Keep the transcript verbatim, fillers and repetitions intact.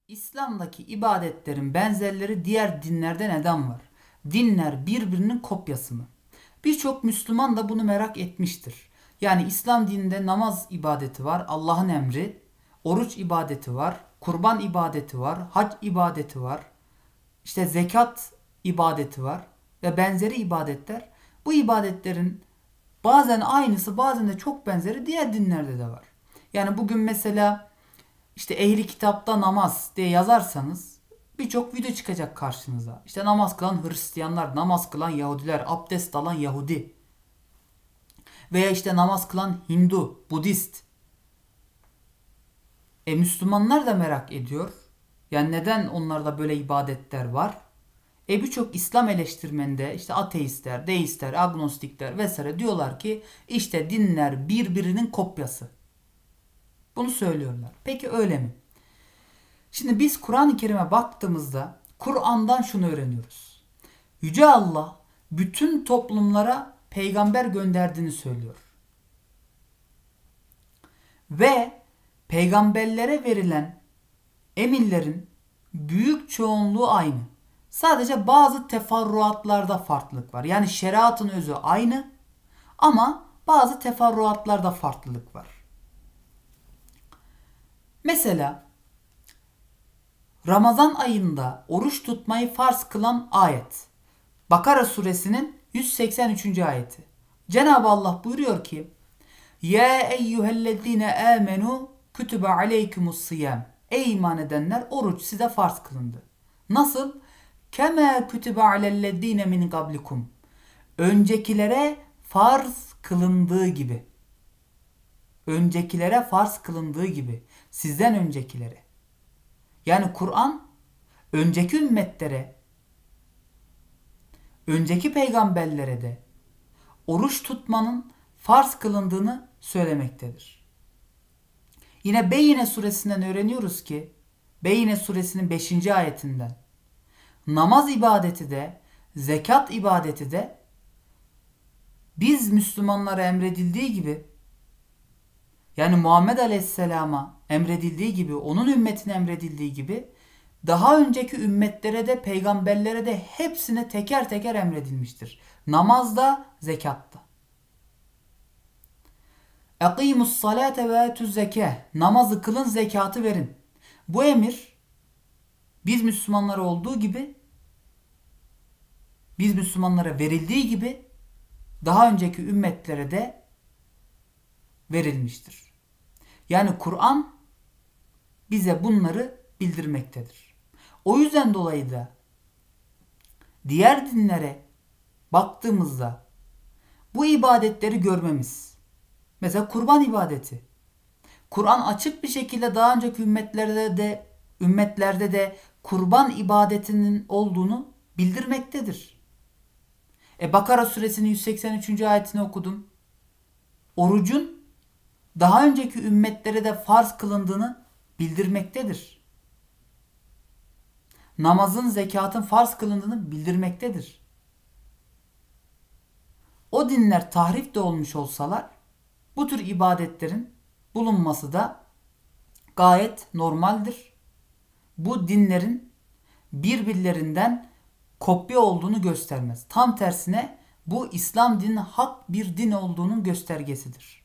İslam'daki ibadetlerin benzerleri diğer dinlerde neden var? Dinler birbirinin kopyası mı? Birçok Müslüman da bunu merak etmiştir. Yani İslam dininde namaz ibadeti var, Allah'ın emri, oruç ibadeti var, kurban ibadeti var, hac ibadeti var, işte zekat ibadeti var ve benzeri ibadetler. Bu ibadetlerin bazen aynısı, bazen de çok benzeri diğer dinlerde de var. Yani bugün mesela İşte ehli kitapta namaz diye yazarsanız birçok video çıkacak karşınıza. İşte namaz kılan Hristiyanlar, namaz kılan Yahudiler, abdest alan Yahudi. Veya işte namaz kılan Hindu, Budist. E Müslümanlar da merak ediyor. Yani neden onlarda böyle ibadetler var? E birçok İslam eleştirmeninde işte ateistler, deistler, agnostikler vesaire diyorlar ki işte dinler birbirinin kopyası. Bunu söylüyorlar. Peki öyle mi? Şimdi biz Kur'an-ı Kerim'e baktığımızda Kur'an'dan şunu öğreniyoruz. Yüce Allah bütün toplumlara peygamber gönderdiğini söylüyor. Ve peygamberlere verilen emirlerin büyük çoğunluğu aynı. Sadece bazı teferruatlarda farklılık var. Yani şeriatın özü aynı ama bazı teferruatlarda farklılık var. Mesela Ramazan ayında oruç tutmayı farz kılan ayet. Bakara suresinin yüz seksen üçüncü ayeti. Cenab-ı Allah buyuruyor ki: Ya eyyühellezine amenu kütübe aleykumus-siyam. Ey iman edenler, oruç size farz kılındı. Nasıl? Kema kütübe alellezine min qablikum. Öncekilere farz kılındığı gibi. Öncekilere farz kılındığı gibi. Sizden öncekilere. Yani Kur'an önceki ümmetlere, önceki peygamberlere de oruç tutmanın farz kılındığını söylemektedir. Yine Beyyine suresinden öğreniyoruz ki, Beyyine suresinin beşinci ayetinden, namaz ibadeti de, zekat ibadeti de biz Müslümanlara emredildiği gibi, yani Muhammed Aleyhisselam'a emredildiği gibi, onun ümmetine emredildiği gibi daha önceki ümmetlere de, peygamberlere de hepsine teker teker emredilmiştir. Namazda, zekatta. Eqimus salate ve etuz zeke. Namazı kılın, zekatı verin. Bu emir biz Müslümanlara olduğu gibi, biz Müslümanlara verildiği gibi daha önceki ümmetlere de verilmiştir. Yani Kur'an bize bunları bildirmektedir. O yüzden dolayı da diğer dinlere baktığımızda bu ibadetleri görmemiz. Mesela kurban ibadeti. Kur'an açık bir şekilde daha önceki ümmetlerde de ümmetlerde de kurban ibadetinin olduğunu bildirmektedir. E Bakara suresinin yüz seksen üçüncü ayetini okudum. Orucun daha önceki ümmetlere de farz kılındığını bildirmektedir. Namazın, zekatın farz kılındığını bildirmektedir. O dinler tahrif de olmuş olsalar bu tür ibadetlerin bulunması da gayet normaldir. Bu dinlerin birbirlerinden kopya olduğunu göstermez. Tam tersine bu İslam dininin hak bir din olduğunun göstergesidir.